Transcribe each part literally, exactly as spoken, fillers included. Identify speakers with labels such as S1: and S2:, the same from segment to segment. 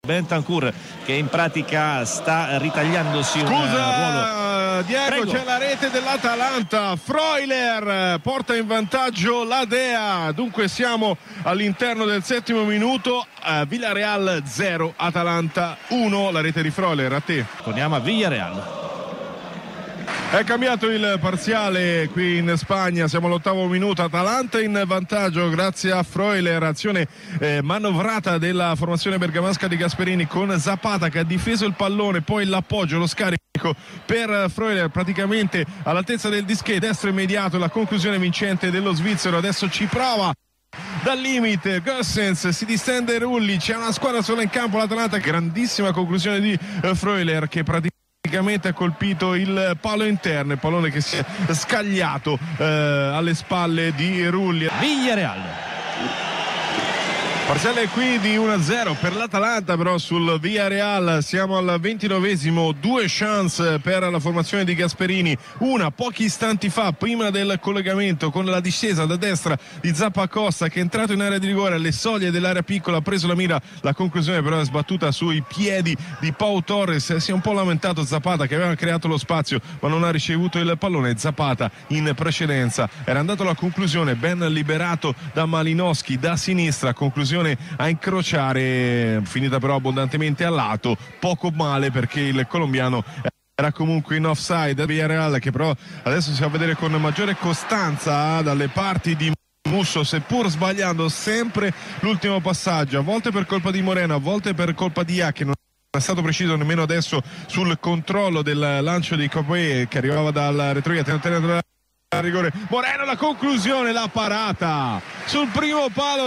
S1: Bentancur che in pratica sta ritagliandosi
S2: Scusa,
S1: un ruolo.
S2: Diego,
S1: Prego.
S2: c'è la rete dell'Atalanta. Freuler porta in vantaggio la Dea. Dunque siamo all'interno del settimo minuto. uh, Villarreal zero, Atalanta uno. La rete di Freuler, a te.
S1: Torniamo a Villarreal.
S2: È cambiato il parziale qui in Spagna, siamo all'ottavo minuto, Atalanta in vantaggio grazie a Freuler, azione eh, manovrata della formazione bergamasca di Gasperini con Zapata che ha difeso il pallone, poi l'appoggio, lo scarico per Freuler praticamente all'altezza del dischetto, destro immediato, la conclusione vincente dello svizzero, adesso ci prova dal limite Gossens, si distende Rulli, c'è una squadra sola in campo, l'Atalanta, grandissima conclusione di eh, Freuler che praticamente Praticamente ha colpito il palo interno, il pallone che si è scagliato eh, alle spalle di Rulli.
S1: Villarreal.
S2: Parziale qui di uno a zero per l'Atalanta, però sul Villarreal siamo al ventinovesimo, due chance per la formazione di Gasperini, una pochi istanti fa prima del collegamento con la discesa da destra di Zappacosta che è entrato in area di rigore alle soglie dell'area piccola, ha preso la mira, la conclusione però è sbattuta sui piedi di Pau Torres, si è un po' lamentato Zapata che aveva creato lo spazio ma non ha ricevuto il pallone. Zapata in precedenza era andato alla conclusione, ben liberato da Malinowski da sinistra, conclusione a incrociare, finita però abbondantemente a lato, poco male perché il colombiano era comunque in offside. Villarreal che però adesso si va a vedere con maggiore costanza dalle parti di Musso, seppur sbagliando sempre l'ultimo passaggio, a volte per colpa di Moreno, a volte per colpa di Ia che non è stato preciso nemmeno adesso sul controllo del lancio di Copoe che arrivava dal retrovia tenendo la rigore. Moreno, la conclusione, la parata sul primo palo,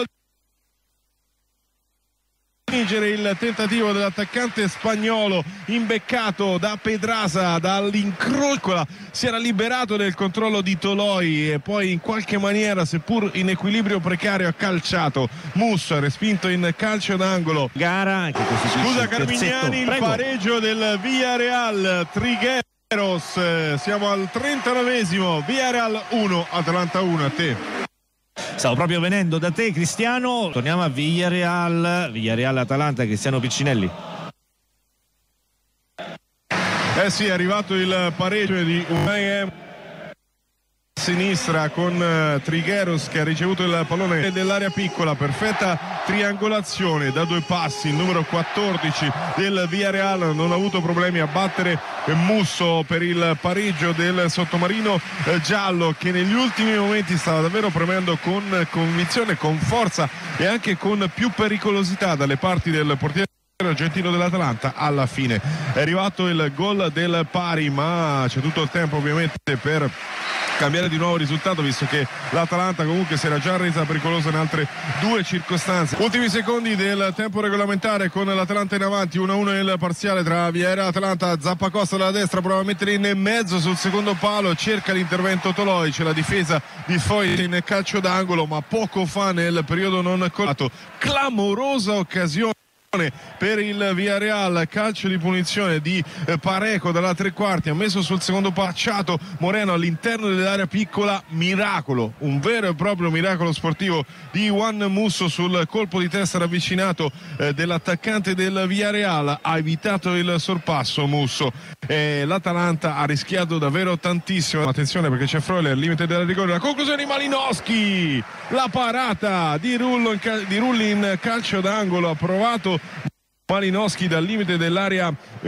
S2: il tentativo dell'attaccante spagnolo imbeccato da Pedrasa dall'incrocio, si era liberato del controllo di Toloi e poi in qualche maniera seppur in equilibrio precario ha calciato. Musso ha respinto in calcio d'angolo.
S1: Gara che
S2: scusa Carmignani, il pareggio del Villarreal. Trigueros, siamo al trentanovesimo, Villarreal uno, Atalanta uno. A te.
S1: Stavo proprio venendo da te Cristiano, torniamo a Villarreal, Villarreal-Atalanta. Cristiano Piccinelli.
S2: Eh sì, è arrivato il pareggio di Unai sinistra con uh, Trigueros che ha ricevuto il pallone dell'area piccola, perfetta triangolazione da due passi, il numero quattordici del Villarreal non ha avuto problemi a battere Musso per il pareggio del sottomarino eh, giallo che negli ultimi momenti stava davvero premendo con convinzione, con forza e anche con più pericolosità dalle parti del portiere argentino dell'Atalanta. Alla fine è arrivato il gol del pari, ma c'è tutto il tempo ovviamente per cambiare di nuovo risultato visto che l'Atalanta comunque si era già resa pericolosa in altre due circostanze. Ultimi secondi del tempo regolamentare con l'Atalanta in avanti, uno a uno il parziale tra Villarreal e Atalanta. Zappacosta dalla destra prova a mettere in mezzo sul secondo palo, cerca l'intervento Toloi, c'è la difesa di Foyt in calcio d'angolo ma poco fa nel periodo non colato, clamorosa occasione per il Villarreal, calcio di punizione di Parejo dalla tre quarti, ha messo sul secondo pacciato Moreno all'interno dell'area piccola, miracolo, un vero e proprio miracolo sportivo di Juan Musso sul colpo di testa ravvicinato eh, dell'attaccante del Villarreal, ha evitato il sorpasso Musso e l'Atalanta ha rischiato davvero tantissimo. Attenzione perché c'è Freuler al limite della rigore, la conclusione di Malinowski, la parata di Rullo in cal- di Rulli in calcio d'angolo, ha provato Malinowski dal limite dell'area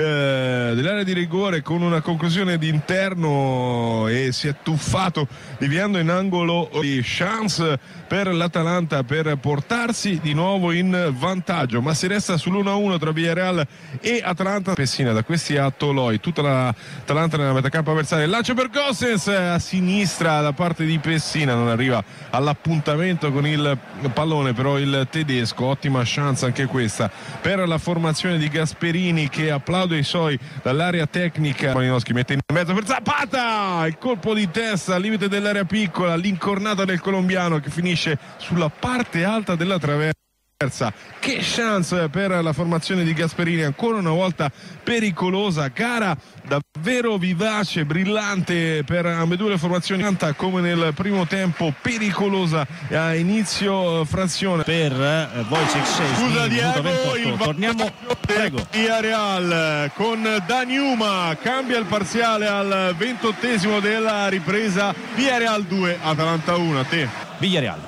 S2: eh, dell'area di rigore con una conclusione di interno e si è tuffato deviando in angolo. Di chance per l'Atalanta per portarsi di nuovo in vantaggio, ma si resta sull'uno a uno tra Villarreal e Atalanta. Pessina da questi a Toloi, tutta l'Atalanta nella metacampo avversaria, il lancio per Gossens a sinistra da parte di Pessina, non arriva all'appuntamento con il pallone però il tedesco. Ottima chance anche questa per la formazione di Gasperini che applaude i suoi dall'area tecnica. Malinowski mette in mezzo per Zapata, il colpo di testa al limite dell'area piccola, l'incornata del colombiano che finisce sulla parte alta della traversa Che chance per la formazione di Gasperini, ancora una volta pericolosa, gara davvero vivace, brillante per ambedue le formazioni, tanta come nel primo tempo, pericolosa a inizio frazione
S1: per uh, Wojciech Szczęsny.
S2: Scusa Diego, il
S1: torniamo, prego.
S2: Villarreal con Danjuma, cambia il parziale al ventottesimo della ripresa. Villarreal due, Atalanta uno. A te.
S1: Villarreal.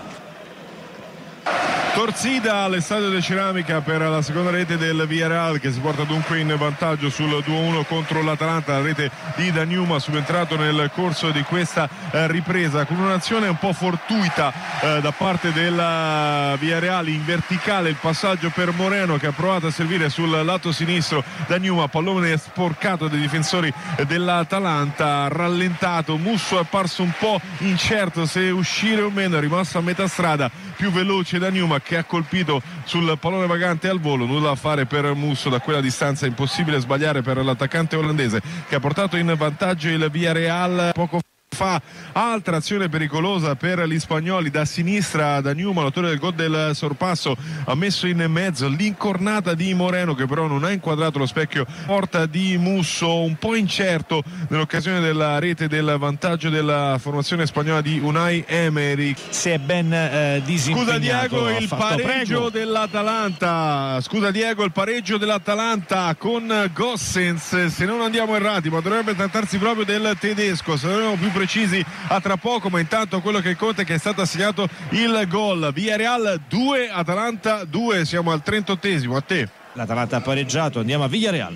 S2: Torzida all'Estadio de Ceramica per la seconda rete del Villarreal, che si porta dunque in vantaggio sul due a uno contro l'Atalanta. La rete di Danjuma, subentrato nel corso di questa eh, ripresa con un'azione un po' fortuita eh, da parte della Villarreal in verticale, il passaggio per Moreno che ha provato a servire sul lato sinistro. Danjuma, pallone sporcato dai difensori dell'Atalanta, rallentato. Musso è apparso un po' incerto se uscire o meno, è rimasto a metà strada, più veloce Danjuma che ha colpito sul pallone vagante al volo. Nulla a fare per Musso da quella distanza, impossibile sbagliare per l'attaccante olandese che ha portato in vantaggio il Villarreal poco fa. Altra azione pericolosa per gli spagnoli da sinistra. Danjuma, l'autore del gol del sorpasso, ha messo in mezzo l'incornata di Moreno che però non ha inquadrato lo specchio porta di Musso, un po' incerto nell'occasione della rete del vantaggio della formazione spagnola di Unai Emery.
S1: Si è ben eh, disimpegnato.
S2: Scusa Diego, il
S1: fatto,
S2: pareggio
S1: prego.
S2: dell'Atalanta. Scusa Diego, il pareggio dell'Atalanta con Gossens, se non andiamo errati, ma dovrebbe trattarsi proprio del tedesco. Saremo più precisi a tra poco, ma intanto quello che conta è che è stato assegnato il gol. Villarreal due, Atalanta due, siamo al trentottesimo. A te.
S1: L'Atalanta ha pareggiato, andiamo a Villarreal.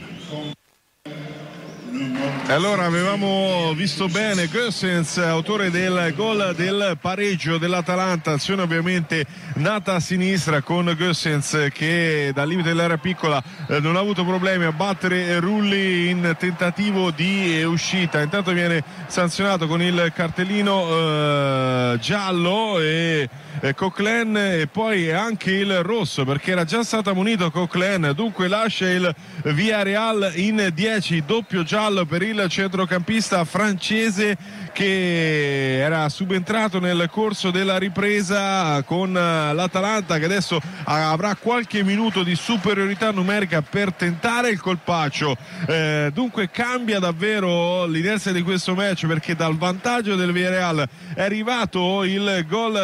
S2: Allora, avevamo visto bene Gossens, autore del gol del pareggio dell'Atalanta. Azione ovviamente nata a sinistra con Gossens che dal limite dell'area piccola eh, non ha avuto problemi a battere Rulli in tentativo di uscita. Intanto viene sanzionato con il cartellino eh, giallo e eh, Coquelin, e poi anche il rosso perché era già stato ammonito Coquelin. Dunque lascia il Villarreal in dieci, doppio giallo per il centrocampista francese che era subentrato nel corso della ripresa con l'Atalanta, che adesso avrà qualche minuto di superiorità numerica per tentare il colpaccio. Eh, dunque cambia davvero l'inerzia di questo match, perché dal vantaggio del Villarreal è arrivato il gol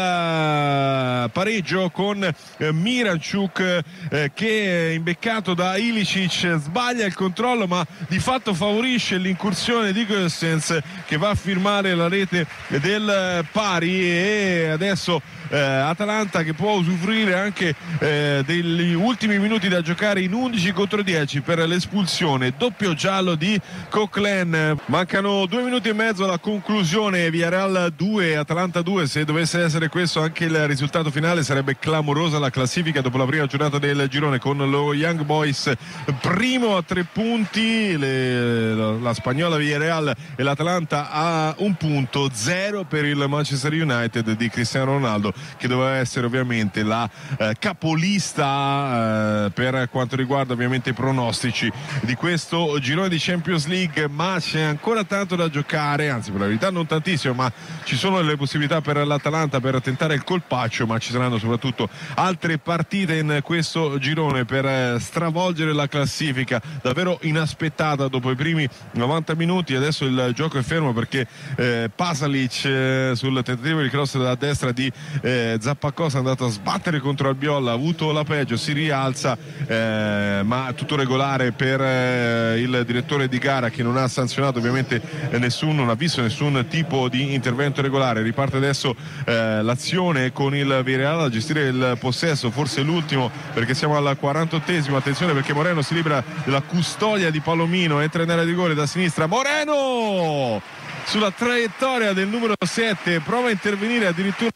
S2: del pareggio con eh, Miranchuk eh, che imbeccato da Ilicic sbaglia il controllo, ma di fatto favorisce l'incursione di Gossens che va a firmare la rete del pari. E adesso eh, Atalanta che può usufruire anche eh, degli ultimi minuti da giocare in undici contro dieci per l'espulsione, doppio giallo di Coquelin. Mancano due minuti e mezzo alla conclusione. Villarreal due, Atalanta due. Se dovesse essere questo anche il risultato finale sarebbe clamorosa la classifica dopo la prima giornata del girone, con lo Young Boys primo a tre punti, le, la, la spagnola Villarreal e l'Atalanta a un punto, zero per il Manchester United di Cristiano Ronaldo, che doveva essere ovviamente la eh, capolista eh, per quanto riguarda ovviamente i pronostici di questo girone di Champions League. Ma c'è ancora tanto da giocare, anzi per la verità non tantissimo, ma ci sono le possibilità per l'Atalanta per tentare il colpaccio, ma ci saranno soprattutto altre partite in questo girone per eh, stravolgere la classifica davvero inaspettata dopo i primi novanta minuti. Adesso il gioco è fermo perché eh, Pasalic eh, sul tentativo di cross da destra di eh, Zappacosta è andato a sbattere contro Albiol, ha avuto la peggio, si rialza eh, ma tutto regolare per eh, il direttore di gara, che non ha sanzionato ovviamente eh, nessun, non ha visto nessun tipo di intervento regolare. Riparte adesso eh, l'azione con il Villarreal a gestire il possesso, forse l'ultimo perché siamo al quarantottesimo. Attenzione perché Moreno si libera della custodia di Palomino, entra in area di rigore da sinistra Moreno sulla traiettoria del numero sette, prova a intervenire addirittura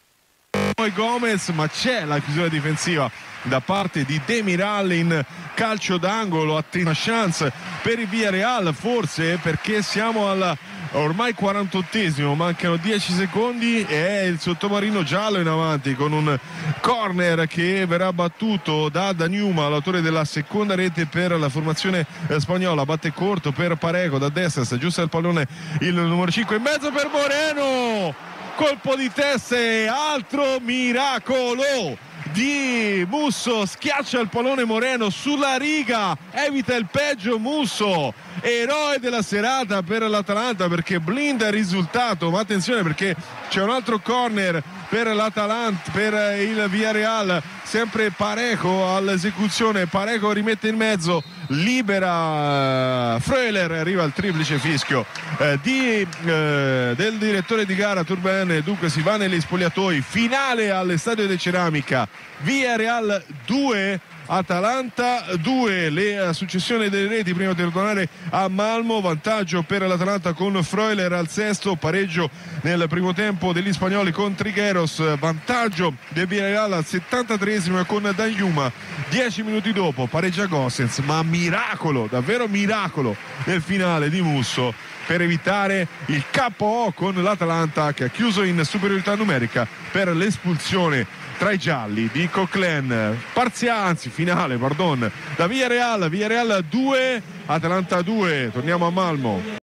S2: Gomez, ma c'è la chiusura difensiva da parte di Demiral in calcio d'angolo. Attenta chance per il Villarreal, forse perché siamo al ormai quarantottesimo, mancano dieci secondi e è il sottomarino giallo in avanti con un corner che verrà battuto da Danjuma, l'autore della seconda rete per la formazione spagnola. Batte corto per Parejo da destra, si aggiusta il pallone il numero cinque in mezzo per Moreno. colpo di testa e altro miracolo di Musso, schiaccia il pallone Moreno sulla riga, evita il peggio Musso, eroe della serata per l'Atalanta perché blinda il risultato. Ma attenzione perché c'è un altro corner per l'Atalanta, per il Villarreal, sempre Parejo all'esecuzione, Parejo rimette in mezzo, libera Freuler, arriva il triplice fischio eh, di, eh, del direttore di gara Turben. Dunque si va negli spogliatoi, finale all'Estadio de Ceramica, Villarreal due Atalanta due, le successione delle reti prima di tornare a Malmo, vantaggio per l'Atalanta con Freuler al sesto, pareggio nel primo tempo degli spagnoli con Trigueros, vantaggio del Villarreal al settantatreesimo con Danjuma, dieci minuti dopo pareggia Gosens, ma miracolo, davvero miracolo nel finale di Musso per evitare il K O con l'Atalanta che ha chiuso in superiorità numerica per l'espulsione tra i gialli di Coquelin, parziale, anzi finale, pardon, da Villarreal, Villarreal due, Atalanta due. Torniamo a Malmo.